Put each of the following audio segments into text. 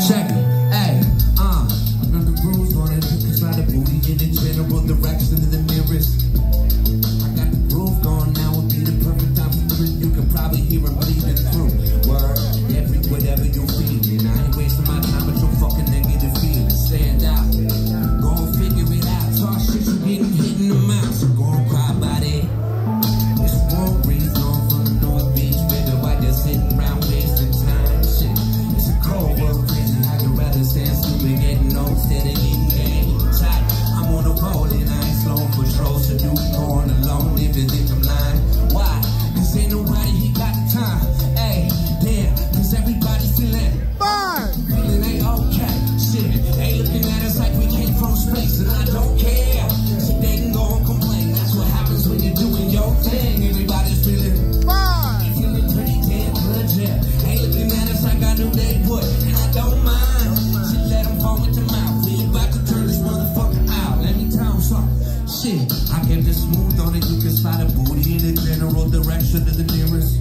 Check it, ayy, none of the rules on it, you can try the booty in the general direction of the nearest. I got the groove going now, would be the perfect time for three. You can probably hear it bleeding through. Word, whatever you're feeling. I ain't wasting my time with your fucking negative feelings. Stand out, go and figure it out. Talk shit, you getting hit in the mouth, so go and cry about it. It's one breeze on from the North Beach, baby, while you're sitting around wasting time. Shit, it's a cold world, crazy. I could rather stand stupid, getting old, instead of getting game tight. I'm on a roll and I ain't slow on patrol, so you can go on alone if you think I'm lying. Why? Cause ain't nobody he got the time. Hey, damn, cause everybody feeling fine. Feeling ain't okay. Shit, they looking at us like we came from space, and I don't care. So they can go and complain. That's what happens when you're doing your thing. Everybody's feeling fine. Feeling pretty damn good, yeah. They looking at us like I knew they would, and I don't mind. So let them fall with the mouth. We about to turn this motherfucker out. Let me tell them something. Shit, I kept it smooth on it. You can slide a booty in the general direction of the nearest.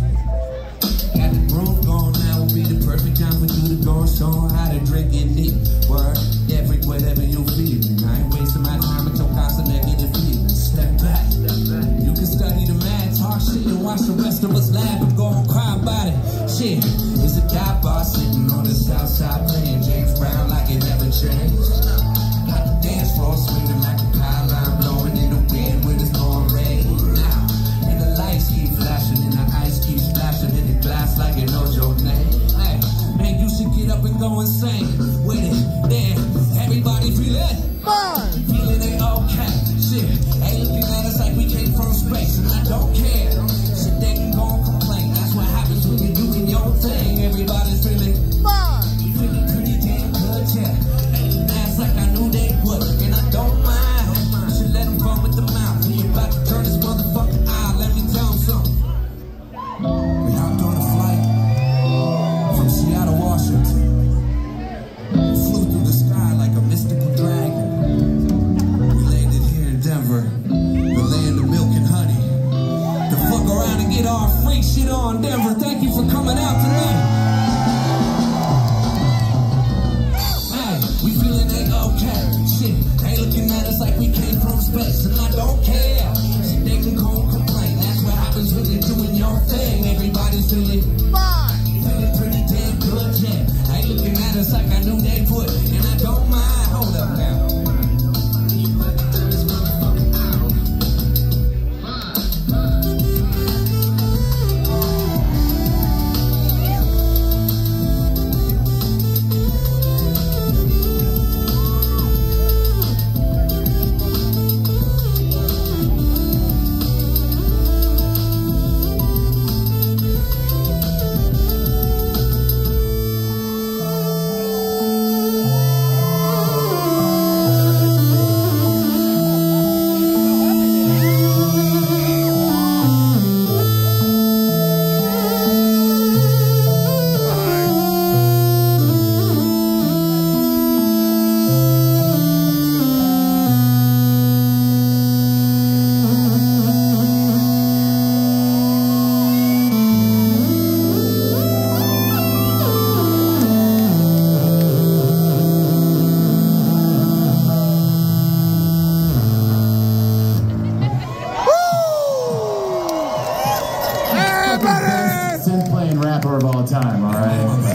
Got the groove going now, will be the perfect time for you to go and show how to drink and eat. Word, whatever you're feeling. I ain't wasting my time with your constant negative feelings. Step back, you can study the math, talk shit, and watch the rest of us laugh and go and cry about it. Shit, it's a dive bar sitting on the south side playing James Brown like it never changed. Got the dance floor swinging like a power line blowing in the wind when it's going rain. Now, and the lights keep flashing and the ice keeps splashing in the glass like it knows your name. Hey, man, you should get up and go insane with it. Damn, everybody feeling fine. Feeling ain't okay. Shit, they looking at us like we came from space, and I don't care. Shit, they can go and complain. That's what happens when you're doing your thing. Everybody's feeling fine. Feeling pretty damn good, yeah. They ass like I knew they would, and I don't mind. You should let them run with the mouth. We about to turn this motherfucker out. Let me tell them something. We hopped on a flight from Seattle, Washington. Flew through the sky like a mystical dragon. We landed here in Denver, the land of milk and honey. To fuck around and get our freak shit on, Denver. Thank you for coming out tonight. Hey, we feeling ain't okay. Shit, they looking at us like we came from space, and I don't care. Shit, they can go and complain. That's what happens when you're doing your thing. Everybody's feeling fine. Feeling pretty damn good, yeah. They looking at us like I knew they would, and I don't mind. Hold up now. Rapper of all time, all right?